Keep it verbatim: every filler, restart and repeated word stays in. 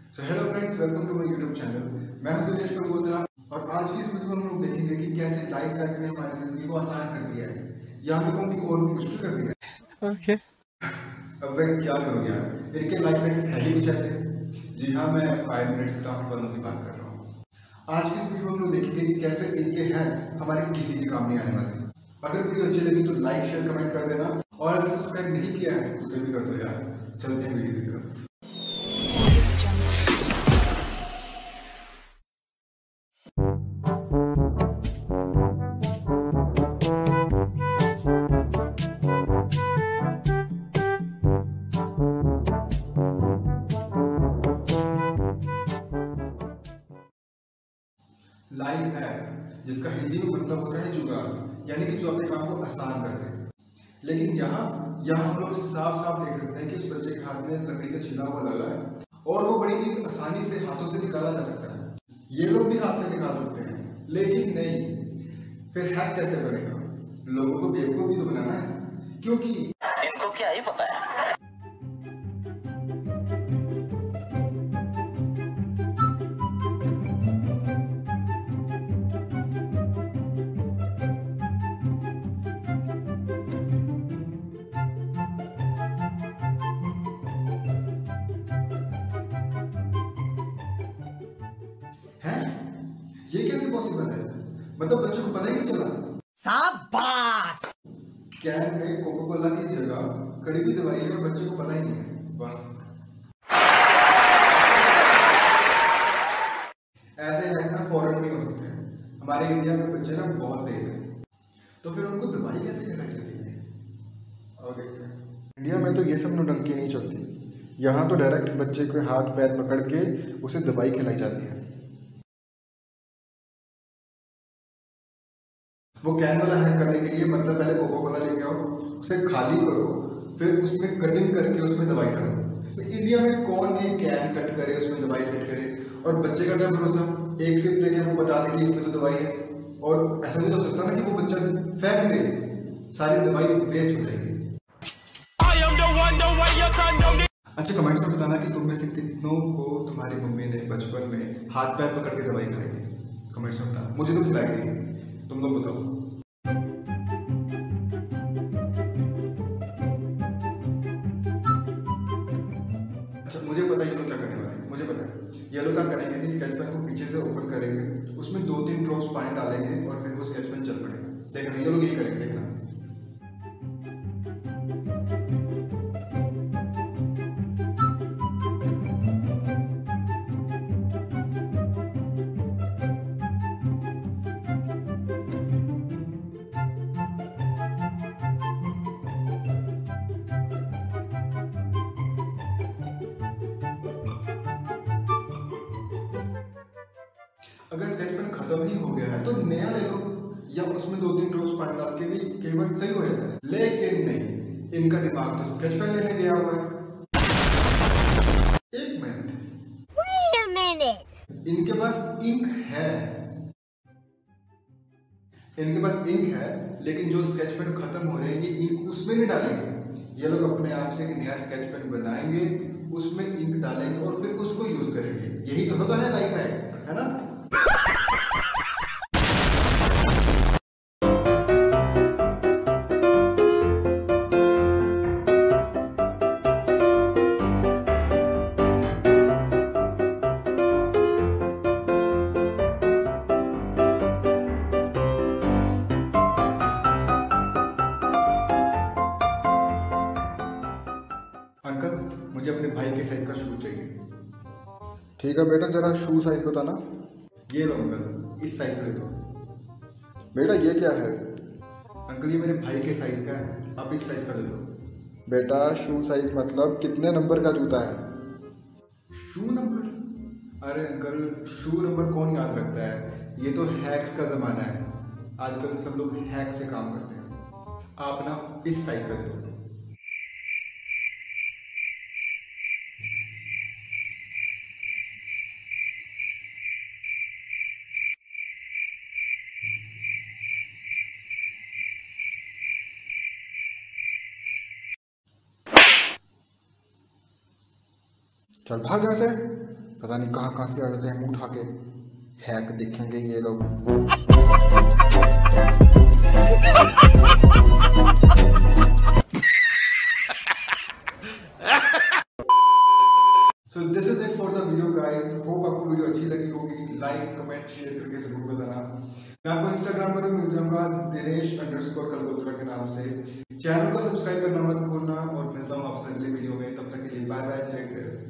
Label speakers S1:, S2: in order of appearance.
S1: So hello friends, welcome to my YouTube channel. मैं हूं दिनेश कपूर और आज की इस वीडियो में हम लोग देखेंगे कि कैसे लाइफ हैक ने हमारी जिंदगी को आसान कर दिया है या मैं कहूं कि और भी मुश्किल कर दिया है।
S2: ओके
S1: अब मैं क्या करूं यार, इनके लाइफ हैक्स है ही कुछ ऐसे। जी हाँ, मैं फाइव मिनट्स क्राफ्ट वालों की बात कर रहा हूँ। आज की इस वीडियो में हम लोग देखेंगे कि कैसे इनके हैक्स हमारे किसी के काम नहीं आने वाले। अगर वीडियो अच्छी लगी तो लाइक शेयर कमेंट कर देना और अगर सब्सक्राइब नहीं किया है तो उसे भी कर दो यार। चलते हैं वीडियो की तरफ। लाइफ हैक, जिसका हिंदी में मतलब होता है जुगाड़, यानी कि जो अपने काम को आसान कर दे। लेकिन यहाँ यहाँ हम लोग साफ साफ देख सकते हैं कि उस बच्चे के हाथ में लकड़ी का छिला हुआ लगा है और वो बड़ी ही आसानी से हाथों से निकाला जा सकता है। ये लोग भी हाथ से निकाल सकते हैं, लेकिन नहीं। फिर हैक कैसे बनेगा? लोगों को बेवकूफ भी तो बनाना है, क्योंकि
S3: इनको क्या ही पता है।
S1: है ये कैसे पॉसिबल है? मतलब बच्चों को पता ही नहीं चला।
S2: शाबाश।
S1: कैन में कोको कोला की जगह कड़वी दवाई है और बच्चे को पता ही नहीं है। वाह, ऐसे हैक ना फॉरेन में हो सकते हैं। हमारे इंडिया में बच्चे ना बहुत तेज हैं, तो फिर उनको दवाई कैसे खिलाई जाती है? और देखते हैं। इंडिया में तो ये सब नौटंकी नहीं चलती। यहाँ तो डायरेक्ट बच्चे के हाथ पैर पकड़ के उसे दवाई खिलाई जाती है। वो कैन वाला हैक करने के लिए मतलब पहले कोको कोला लेके आओ, उसे खाली करो, फिर उसमें कटिंग करके उसमें दवाई डालो। तो इंडिया में कौन ये कैन कट करे, उसमें दवाई फिट करे? और बच्चे का क्या भरोसा, एक सिप लेके वो बता दे कि इसमें तो दवाई है। और ऐसा भी तो हो सकता ना कि वो बच्चा फेंक दे, सारी दवाई वेस्ट हो जाएगी। अच्छा, कमेंट्स में बताना कि तुम में से कितनों को तुम्हारी मम्मी ने बचपन में हाथ पैर पकड़ के दवाई खिलाई थी। कमेंट्स में बताना। मुझे तो खिलाई थी, तुम लोग बताओ। अच्छा, मुझे पता है ये लोग क्या करने वाले हैं। मुझे पता है ये लोग क्या करेंगे कि स्केच पेन को पीछे से ओपन करेंगे, उसमें दो तीन ड्रॉप्स पानी डालेंगे और फिर वो स्केच पेन चल पड़ेगा। देखना, ये लोग यही करेंगे, देखना। अगर स्केच पेन खत्म ही हो गया है तो नया ले लो, या उसमें दो तीन ड्रॉप्स पानी डाल के भी कई बार सही हो जाता है। लेकिन नहीं, इनका दिमाग तो स्केच पेन लेने गया हुआ है। एक मिनट,
S4: Wait a minute.
S1: इनके पास इंक है, इनके पास इंक है, लेकिन जो स्केच पेन खत्म हो रहे हैं ये इंक उसमें नहीं डालेंगे। ये लोग अपने आप से एक नया स्केच पेन बनाएंगे, उसमें इंक डालेंगे और फिर उसको यूज करेंगे। यही तो होता है लाइफ हैक, है ना? अंकल, मुझे अपने भाई के साइज का शू चाहिए।
S5: ठीक है बेटा, जरा शू साइज बताना।
S1: ये लो अंकल, इस साइज का दे दो।
S5: बेटा ये क्या है?
S1: अंकल, ये मेरे भाई के साइज का है, आप इस साइज का दे दो।
S5: बेटा शू साइज मतलब कितने नंबर का जूता है?
S1: Shoe number? अरे अंकल, शू नंबर कौन याद रखता है? ये तो हैक्स का जमाना है, आजकल सब लोग हैक से काम करते हैं। आप ना इस साइज का दे दो।
S5: चल भाग यहाँ से। पता नहीं कहाँ कहाँ से आ जाते हैं, मुंह उठा के हैक देखेंगे ये लोग।
S1: So this is it for the video guys. Hope आपको वीडियो अच्छी लगी होगी। लाइक कमेंट शेयर करके जरूर बताना। मैं आपको इंस्टाग्राम पर भी मिल जाऊंगा दिनेश अंडरस्कोर कलगोत्रा के नाम से। चैनल को सब्सक्राइब करना मत भूलना और मिलता हूँ आपसे अगले वीडियो में। तब तक के लिए बाय बाय, टेक केयर।